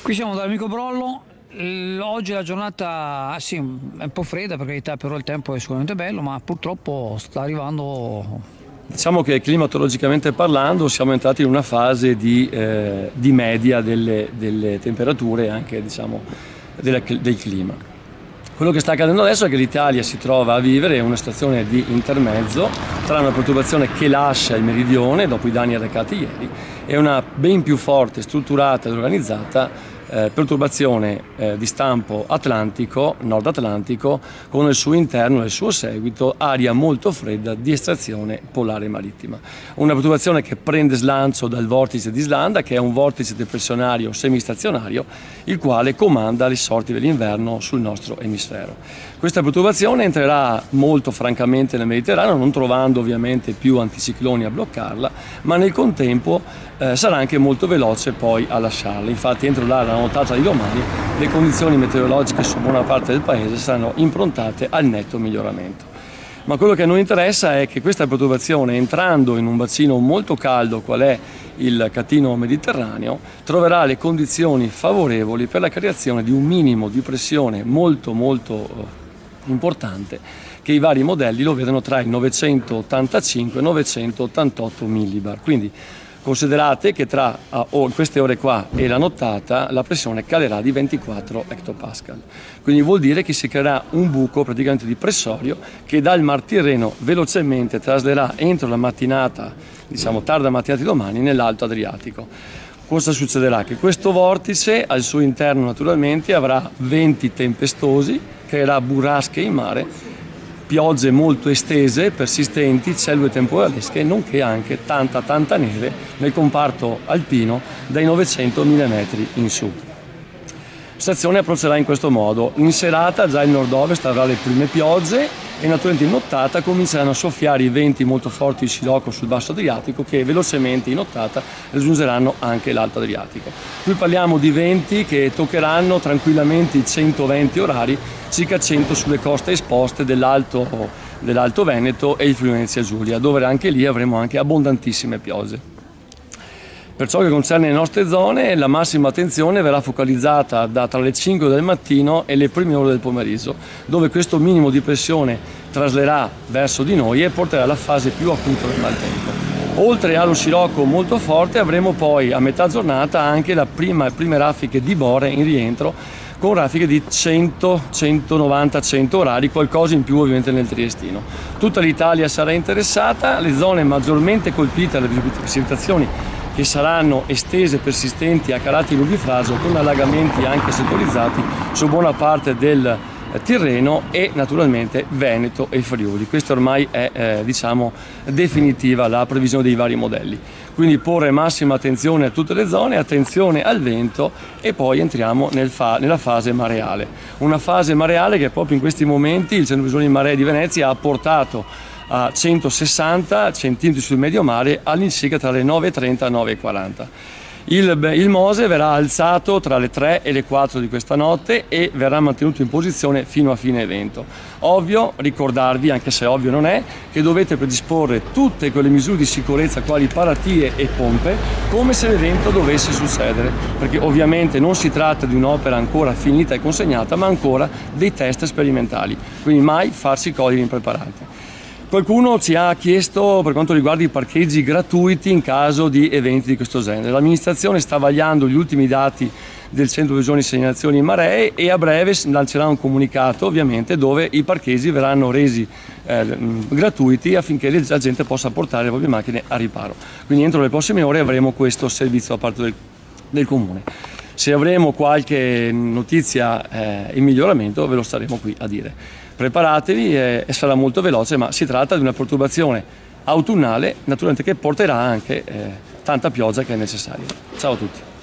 Qui siamo dall'amico Brollo. Oggi la giornata sì, è un po' fredda, per carità, però il tempo è sicuramente bello, ma purtroppo sta arrivando. Diciamo che climatologicamente parlando siamo entrati in una fase di media delle temperature e anche diciamo, del clima. Quello che sta accadendo adesso è che l'Italia si trova a vivere una situazione di intermezzo tra una perturbazione che lascia il meridione dopo i danni arrecati ieri e una ben più forte, strutturata ed organizzata perturbazione di stampo atlantico, nord atlantico, con al suo interno e al suo seguito aria molto fredda di estrazione polare marittima. Una perturbazione che prende slancio dal vortice di Islanda, che è un vortice depressionario semistazionario, il quale comanda le sorti dell'inverno sul nostro emisfero. Questa perturbazione entrerà molto francamente nel Mediterraneo, non trovando ovviamente più anticicloni a bloccarla, ma nel contempo sarà anche molto veloce poi a lasciarla. Infatti entro la nottata di domani le condizioni meteorologiche su buona parte del paese saranno improntate al netto miglioramento. Ma quello che a noi interessa è che questa perturbazione, entrando in un bacino molto caldo qual è il catino mediterraneo, troverà le condizioni favorevoli per la creazione di un minimo di pressione molto importante, che i vari modelli lo vedono tra i 985 e 988 millibar. Quindi considerate che tra queste ore qua e la nottata la pressione calerà di 24 hectopascal. Quindi vuol dire che si creerà un buco praticamente di pressorio che dal Mar Tirreno velocemente traslerà entro la mattinata, diciamo tarda mattinata di domani, nell'Alto Adriatico. Cosa succederà? Che questo vortice al suo interno naturalmente avrà venti tempestosi, creerà burrasche in mare, piogge molto estese, persistenti, cellule temporalesche, nonché anche tanta neve nel comparto alpino dai 900 mm in su. La stazione approccerà in questo modo. In serata già il nord-ovest avrà le prime piogge e naturalmente in nottata cominceranno a soffiare i venti molto forti di scirocco sul basso Adriatico che velocemente in nottata raggiungeranno anche l'Alto Adriatico. Qui parliamo di venti che toccheranno tranquillamente i 120 orari, circa 100 sulle coste esposte dell'Alto Veneto e il Friuli Venezia Giulia, dove anche lì avremo anche abbondantissime piogge. Per ciò che concerne le nostre zone, la massima attenzione verrà focalizzata tra le 5 del mattino e le prime ore del pomeriggio, dove questo minimo di pressione traslerà verso di noi e porterà alla fase più acuta del maltempo. Oltre allo scirocco molto forte avremo poi a metà giornata anche le prime raffiche di bore in rientro, con raffiche di 100, 190, 100 orari, qualcosa in più ovviamente nel Triestino. Tutta l'Italia sarà interessata, le zone maggiormente colpite dalle precipitazioni che saranno estese, persistenti a carattere nubifragio, con allagamenti anche settorizzati su buona parte del Tirreno e naturalmente Veneto e Friuli. Questa ormai è diciamo definitiva la previsione dei vari modelli. Quindi porre massima attenzione a tutte le zone, attenzione al vento e poi entriamo nella fase mareale. Una fase mareale che proprio in questi momenti il Centro Visioni Maree di Venezia ha portato a 160 cm sul medio mare all'incirca tra le 9.30 e 9.40. Il Mose verrà alzato tra le 3 e le 4 di questa notte e verrà mantenuto in posizione fino a fine evento. Ovvio ricordarvi, anche se ovvio non è, che dovete predisporre tutte quelle misure di sicurezza quali paratie e pompe come se l'evento dovesse succedere, perché ovviamente non si tratta di un'opera ancora finita e consegnata, ma ancora dei test sperimentali, quindi mai farsi cogliere impreparati. Qualcuno ci ha chiesto per quanto riguarda i parcheggi gratuiti in caso di eventi di questo genere. L'amministrazione sta vagliando gli ultimi dati del Centro Visioni Segnalazioni in Maree e a breve lancerà un comunicato ovviamente dove i parcheggi verranno resi gratuiti affinché la gente possa portare le proprie macchine a riparo. Quindi entro le prossime ore avremo questo servizio da parte del Comune. Se avremo qualche notizia in miglioramento ve lo staremo qui a dire. Preparatevi e sarà molto veloce, ma si tratta di una perturbazione autunnale naturalmente che porterà anche tanta pioggia che è necessaria. Ciao a tutti.